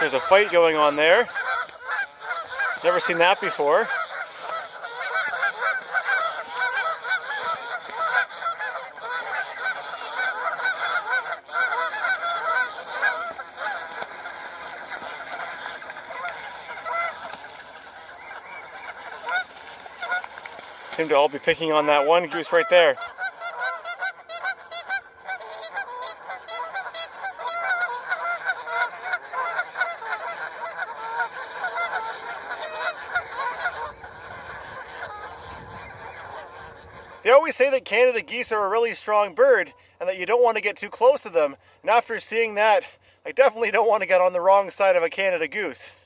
There's a fight going on there. Never seen that before. Seem to all be picking on that one goose right there. They always say that Canada geese are a really strong bird and that you don't want to get too close to them. And after seeing that, I definitely don't want to get on the wrong side of a Canada goose.